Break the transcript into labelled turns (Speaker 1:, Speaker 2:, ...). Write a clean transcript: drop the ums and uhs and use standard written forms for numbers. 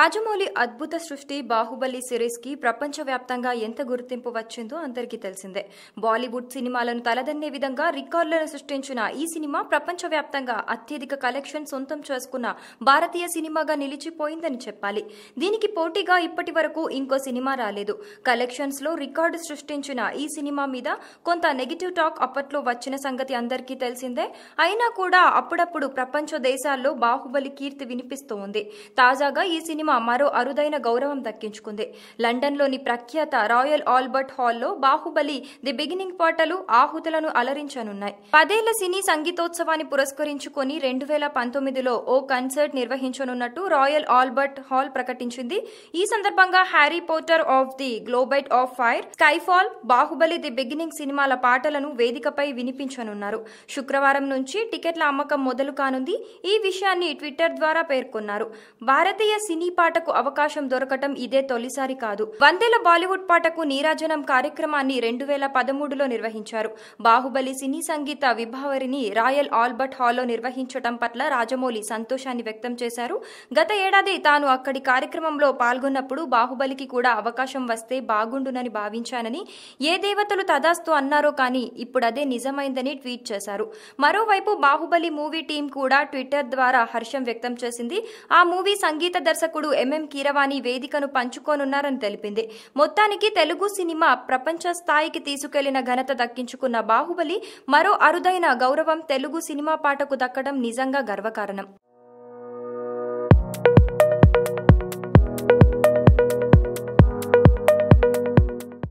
Speaker 1: రాజమౌళి అద్భుత సృష్టి బాహుబలి సిరీస్ కి ప్రపంచవ్యాప్తంగా ఎంత గుర్తింపు వచ్చిందో అందరికీ తెలిసిందే. బాలీవుడ్ సినిమాలను తలదన్నే విధంగా రికార్డులను సృష్టించిన ఈ సినిమా ప్రపంచవ్యాప్తంగా అత్యధిక కలెక్షన్ సొంతం చేసుకున్న భారతీయ సినిమాగా నిలిచిపోయిందని చెప్పాలి. దీనికి పోటీగా ఇప్పటి వరకు ఇంకో సినిమా రాలేదు. కలెక్షన్స్ లో రికార్డు సృష్టించిన ఈ సినిమా మీద కొంత నెగిటివ్ టాక్ అప్పట్లో వచ్చిన సంగతి అందరికీ తెలిసిందే. అయినా కూడా అప్పుడప్పుడు ప్రపంచ దేశాల్లో బాహుబలి కీర్తి వినిపిస్తూ ఉంది. తాజాగా ఈ సినిమా మరో అరుదైన గౌరవం దక్కించుకుంది. లండన్లోని ప్రఖ్యాత రాయల్ ఆల్బర్ట్ హాల్లో బాహుబలి ది బిగినింగ్ పాటలు ఆహుతులను అలరించనున్నాయి. 10 ఏళ్ల సినీ సంగీతోత్సవాన్ని పురస్కరించుకొని 2019లో ఓ కన్సర్ట్ నిర్వహించనున్నట్టు రాయల్ ఆల్బర్ట్ హాల్ ప్రకటించింది. ఈ సందర్భంగా Harry Potter of the goblet of fire, Skyfall, Baahubali the beginning సినిమాల పాటలను వేదికపై వినిపించనున్నారు. శుక్రవారం నుంచి టికెట్ల అమ్మకం మొదలు కానుంది. ఈ విషయాన్ని ట్విట్టర్ ద్వారా పేర్కొన్నారు. భారతీయ సినీ పాటకు అవకాశం దొరకటం ఇదే తొలిసారి కాదు. 100 ఏళ్ల బాలీవుడ్ పాటకు నీరాజనం కార్యక్రమాన్ని 2013లో నిర్వహించారు. బాహుబలి సినీ సంగీత విభావరిని రాయల్ ఆల్బర్ట్ హాల్లో నిర్వహించటం పట్ల రాజమౌళి సంతోషాన్ని వ్యక్తం చేశారు. గత ఏడాది తాను అక్కడి కార్యక్రమంలో పాల్గొన్నప్పుడు బాహుబలికి కూడా అవకాశం వస్తే బాగుండునని భావించానని, ఏ దేవతలు తదాస్తు అన్నారో కానీ ఇప్పుడు అదే నిజమైందని ట్వీట్ చేశారు. మరోవైపు బాహుబలి మూవీ టీం కూడా ట్విట్టర్ ద్వారా హర్షం వ్యక్తం చేసింది. ఆ మూవీ సంగీత దర్శకుడు ఎంఎం కీరవాణి వేదికను పంచుకోనున్నారని తెలిపింది. మొత్తానికి తెలుగు సినిమా ప్రపంచ స్థాయికి తీసుకెళ్లిన ఘనత దక్కించుకున్న బాహుబలి మరో అరుదైన గౌరవం తెలుగు సినిమా పాటకు దక్కడం నిజంగా గర్వకారణం.